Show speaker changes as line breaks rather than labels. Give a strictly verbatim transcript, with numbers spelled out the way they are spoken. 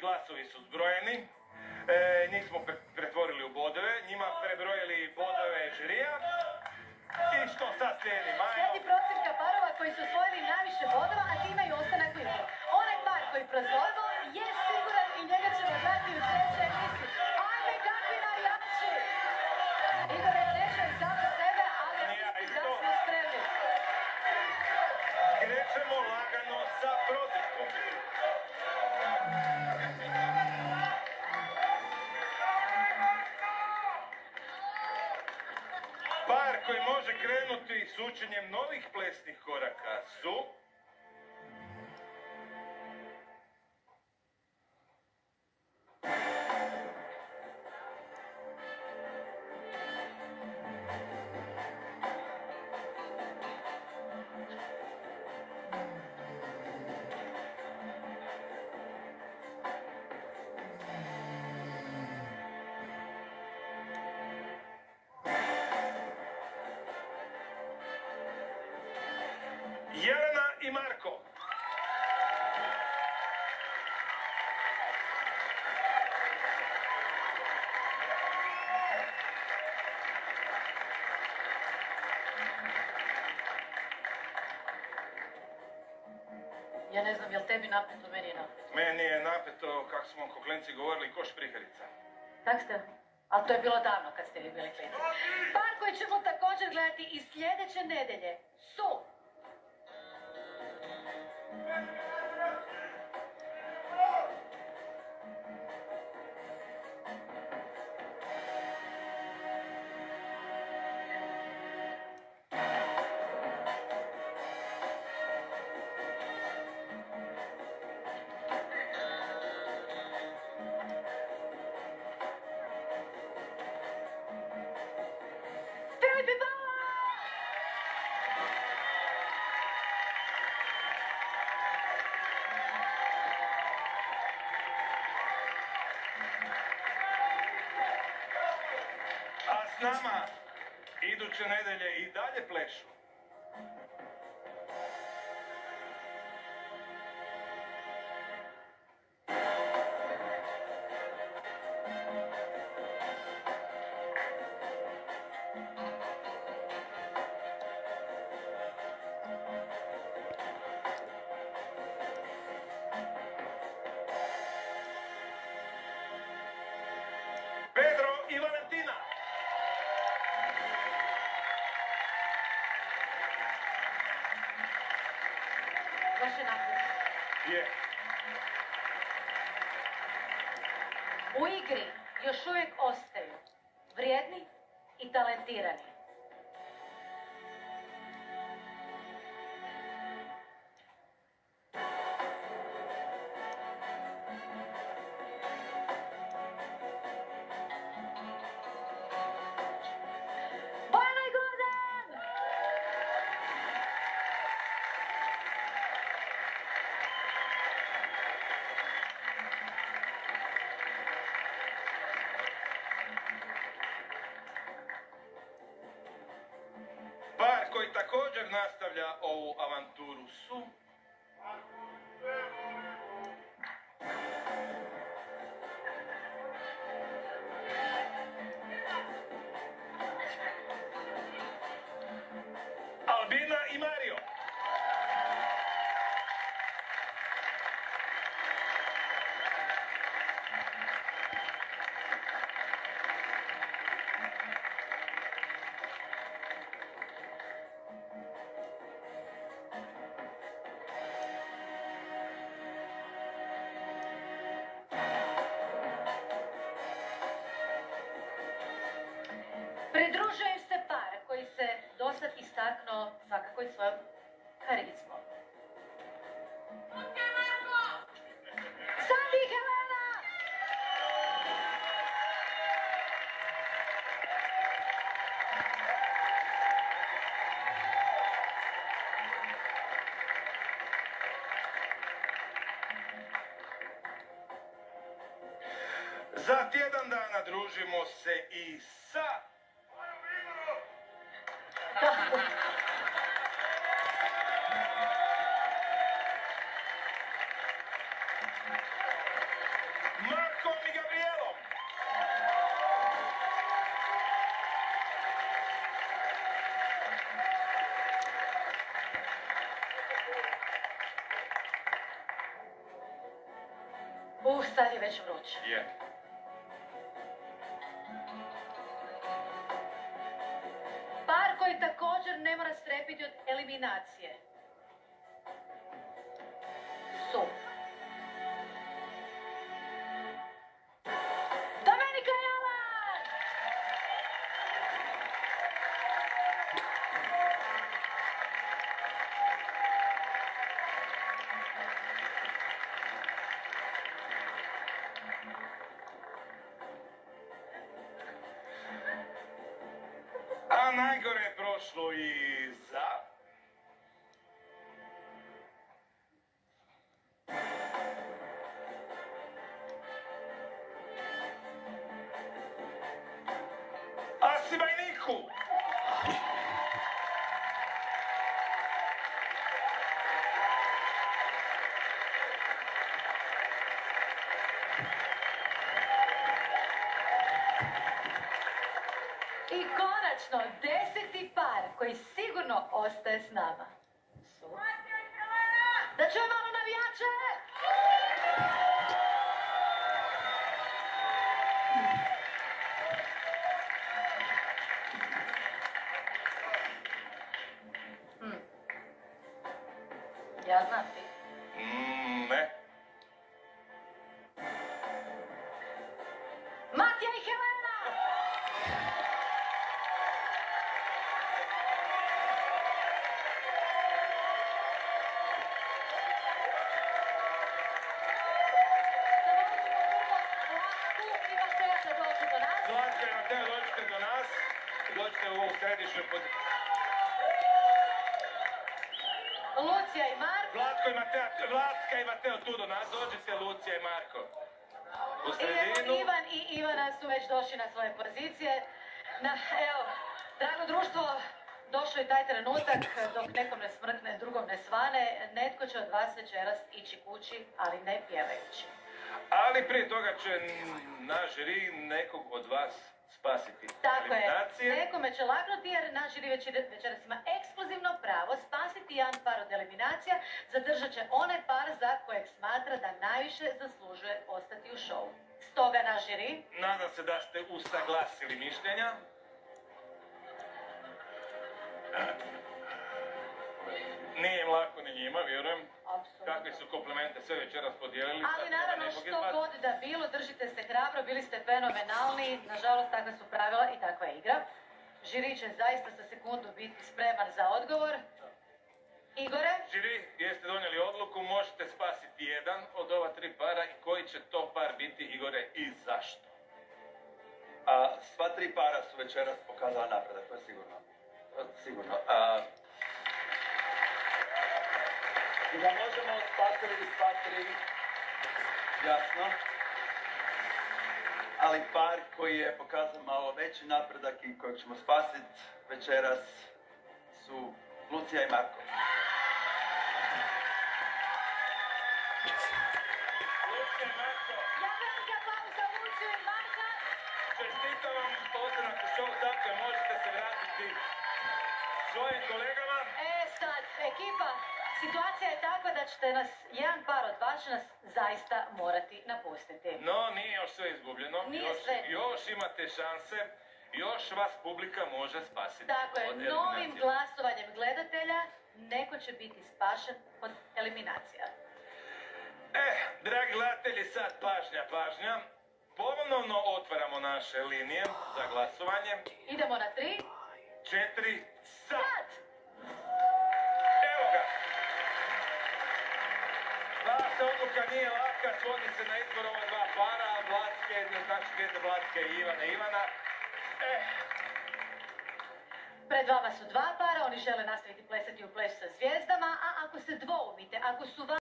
glasovi su zbrojeni. E, njih smo pretvorili u bodove, njima prebrojili bodove žirija. I što sad slijedi, Majo?
Slijedi procjena parova koji su osvojili najviše bodova, a time i ostanak u igri. Onaj par koji prozorbo je siguran i njega ćemo gledati u sljedećoj emisiji. Ajme, kakvi najjači! Igor je nešao i samo sebe, ali mislim da smo spremni.
Krećemo lagano sa prozivkom. Par koji može krenuti s učenjem novih plesnih koraka su... Jelena i Marko.
Ja ne znam, jel tebi napeto, meni je napeto.
Meni je napeto, kako smo ko klinci govorili, koš priharica.
Tak ste? Ali to je bilo davno kad ste vi bili klinci. Par koji ćemo također gledati i sljedeće nedelje su...
A s nama iduće nedelje i dalje plešu. Pedro i Valentina.
Baš je napeto.
Je.
U igri još uvijek ostaju vrijedni i talentirani. Bojana i Gordon!
Par koji također nastavlja ovu avanturu su... Albina i Mario.
Pridružujem se par koji se dosad istaknuo svakako i svojom karizmom. Sandi i Helena!
Za tjedan dana družimo se i sa...
Uh, sad je već vruće.
Je.
Par koji također ne mora strepiti od eliminacije su Domenica i Alan!
A najgore je prošlo i za... Asima i Niku!
I konačno, deseti par koji sigurno ostaje s nama su... Da čujem malo navijače! Hm. Ja znam ti.
Mm, ne.
Matija i Helena!
Zlatko i Mateo, dođite do nas. Dođite u ovu središnju poziciju.
Lucija i Marko.
Vlatko i Mateo, Vlatka i Mateo tu do nas. Dođite Lucija i Marko. U
I
sredinu.
evo Ivan i Ivana su već došli na svoje pozicije. Na, evo, drago društvo, došao je taj trenutak dok nekom ne smrkne, drugom ne svane. Netko će od vas večeras ići kući, ali ne pjevajući.
Ali prije toga će naš žiri nekog od vas spasiti.
Tako je,
eliminacije.
nekome će lagnuti jer naš žiri večeras ima ekskluzivno pravo spasiti jedan par od eliminacija, zadržat će onaj par za kojeg smatra da najviše zaslužuje ostati u šovu. Stoga naš žiri...
Nadam se da ste usaglasili mišljenja. Nije im lako ni njima, vjerujem.
Apsolutno.
Kakve su komplimente sve večeras podijelili.
Ali naravno što god da bilo, držite se hrabro, bili ste fenomenalni, nažalost takva su pravila i takva je igra. Žiri će zaista za sekundu biti spreman za odgovor. Igore?
Žiri, jeste donijeli odluku, možete spasiti jedan od ova tri para i koji će to par biti, Igore, i zašto?
A, sva tri para su večeras pokazala napredak, to je sigurno. To je sigurno. A, I da možemo spasiti sva tri, jasno. Ali par koji je pokazao malo veći napredak i kojeg ćemo spasiti večeras su Lucija i Marko.
Lucija i Marko,
Ja veliki aplauz za Luciju i Marka.
čestitam vam ostanak u šovu, dakle možete se vratiti svojim kolegama.
E sad, ekipa, situacija je takva da ćete nas, jedan par od vas će nas zaista morati napustiti.
No, nije još sve izgubljeno.
Nije
još,
sve.
još imate šanse. Još vas publika može spasiti.
Tako je,
od
novim
eliminacije.
glasovanjem gledatelja neko će biti spašen od eliminacija.
Eh, dragi gledatelji, sad pažnja, pažnja. Ponovno otvaramo naše linije za glasovanje.
Idemo na tri.
Četiri, sad!
Sad!
Evo ga! Vaša odluka nije laka, svodi se na izbor ova dva para, Vlatke, znači djete Vlatke i Ivana Ivana. Eh,
Pred vama su dva para, oni žele nastaviti plesati u Pleš sa zvijezdama, a ako se dvoumite, ako su